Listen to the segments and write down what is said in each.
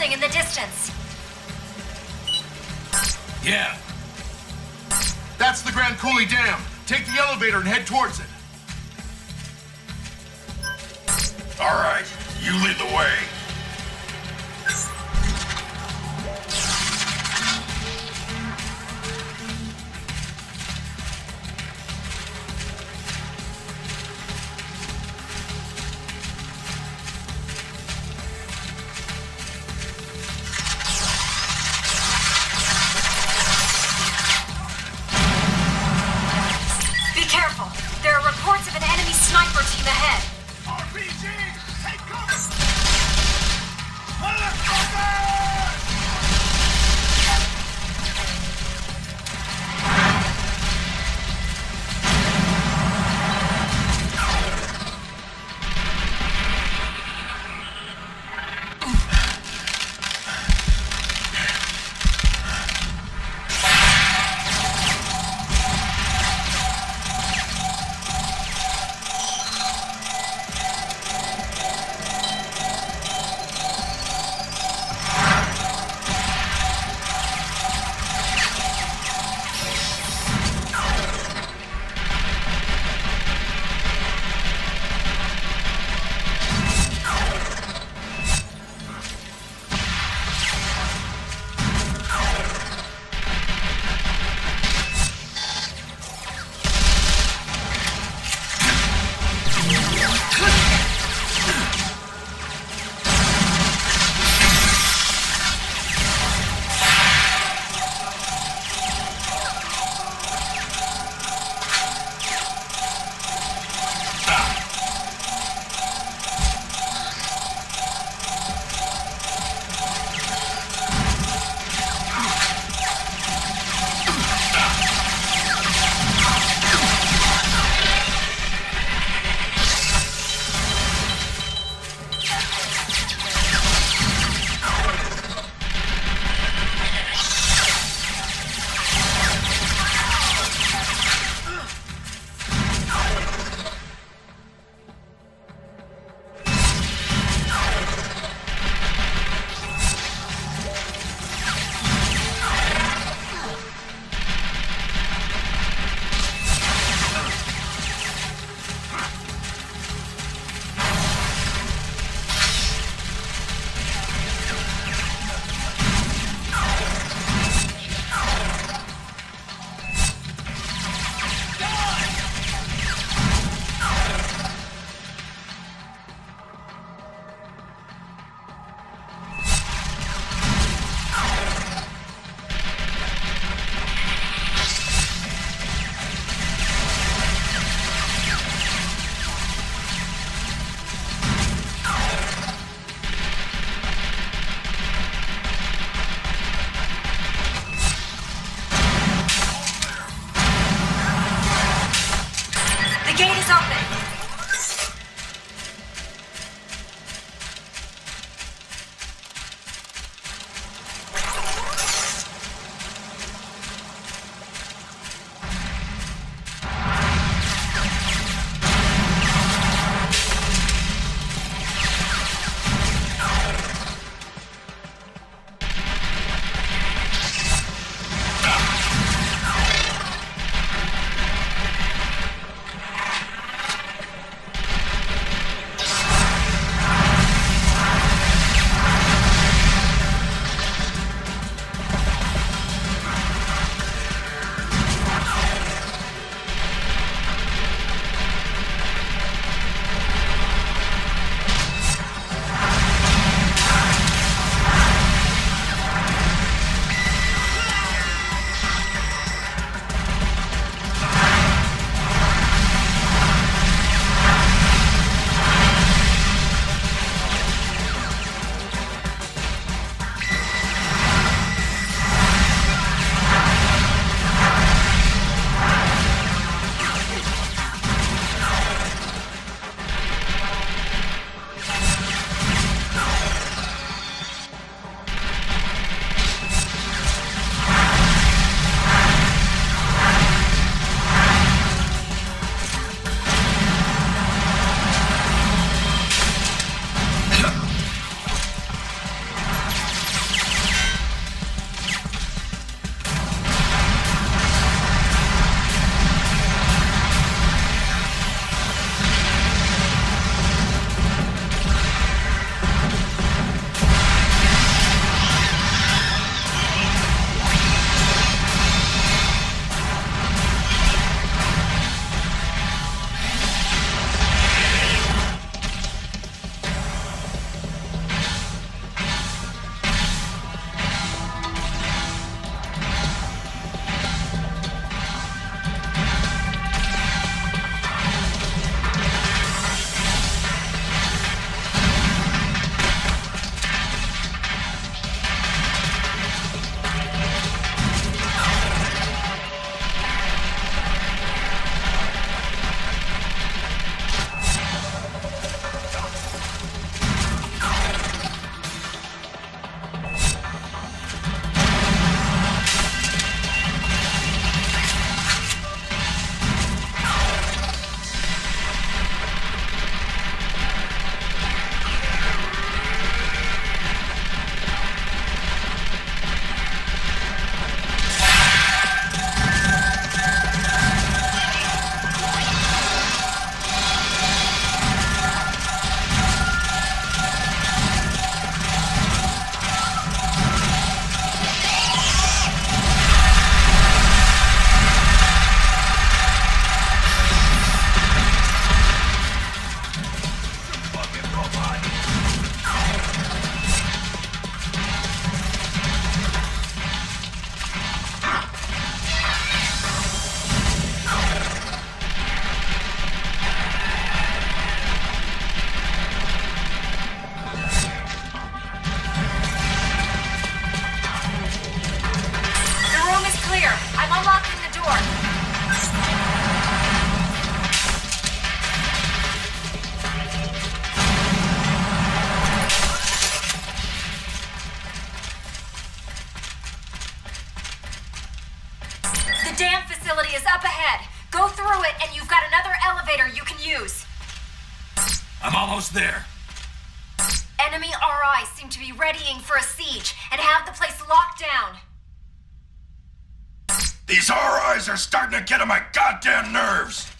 moving in the distance. Yeah. That's the Grand Coulee Dam. Take the elevator and head towards it. All right, you lead the way. Be careful. There are reports of an enemy sniper team ahead. RPG, take cover! up ahead. Go through it, and you've got another elevator you can use. I'm almost there. Enemy RIs seem to be readying for a siege and have the place locked down. These RIs are starting to get on my goddamn nerves.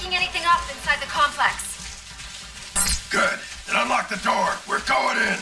picking anything up inside the complex. Good. Then unlock the door. We're going in.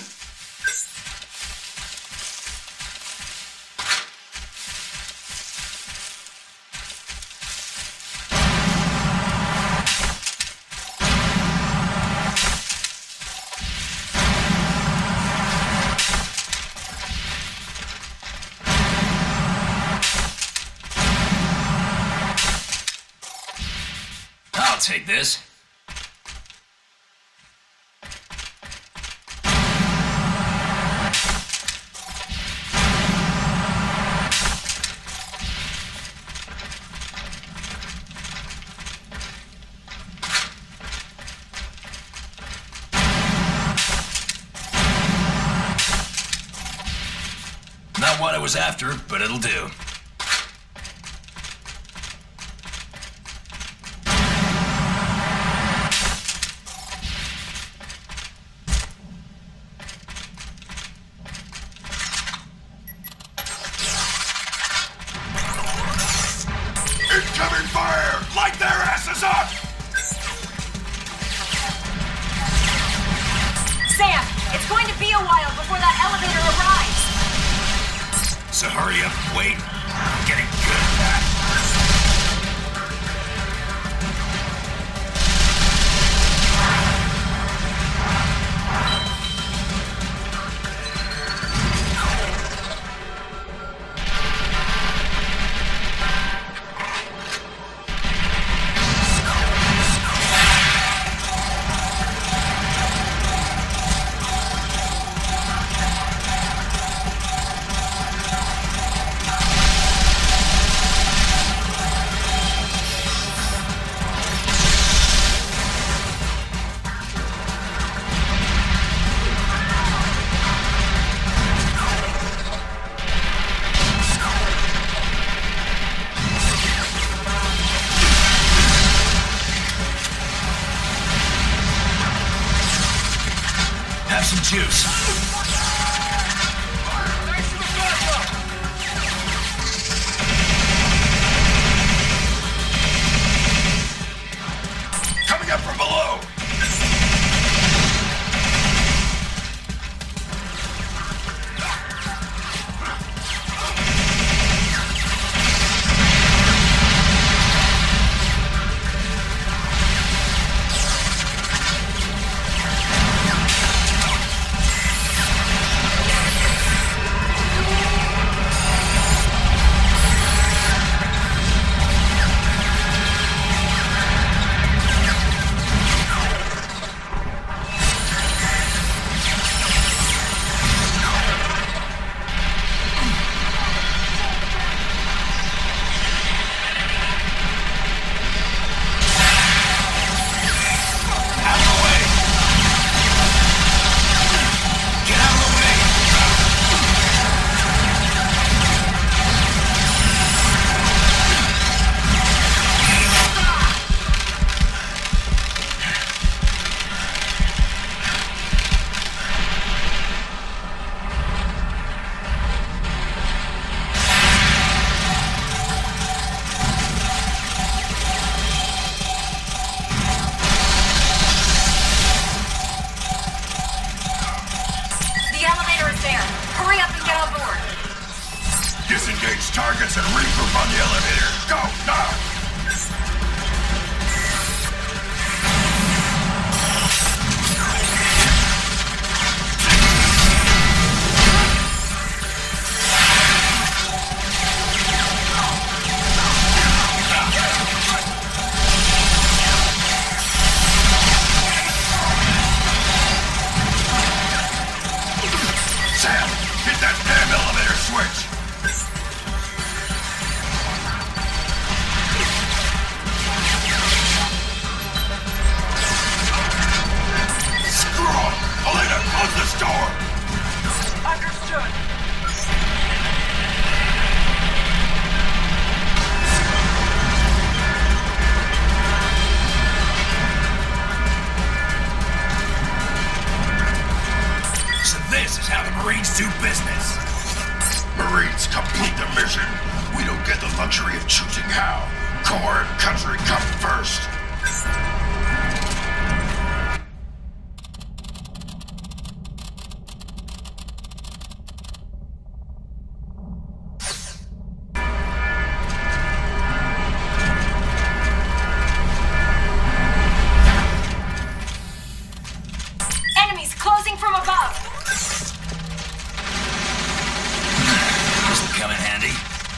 I'll take this. Not what I was after, but it'll do. Incoming fire! Light their asses up! Sam, it's going to be a while before that elevator arrives. So hurry up and wait. I'm getting good at that. Have some juice. Coming up from below! Disengage targets and regroup on the elevator. Go, now! Sam, hit that damn elevator switch! Close this door! Understood. So this is how the Marines do business. Marines complete the mission. We don't get the luxury of choosing how. Corps and country come first. Enemies closing from above. This will come in handy.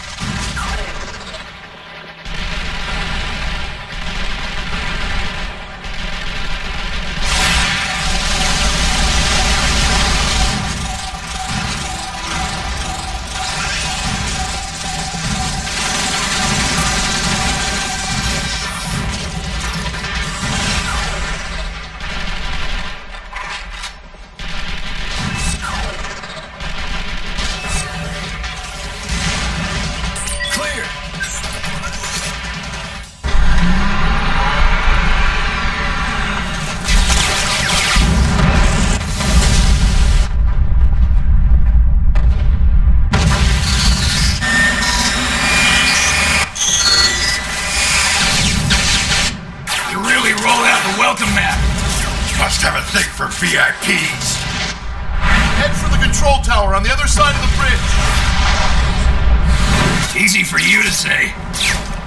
Welcome map. Must have a thing for VIPs. Head for the control tower on the other side of the bridge. Easy for you to say.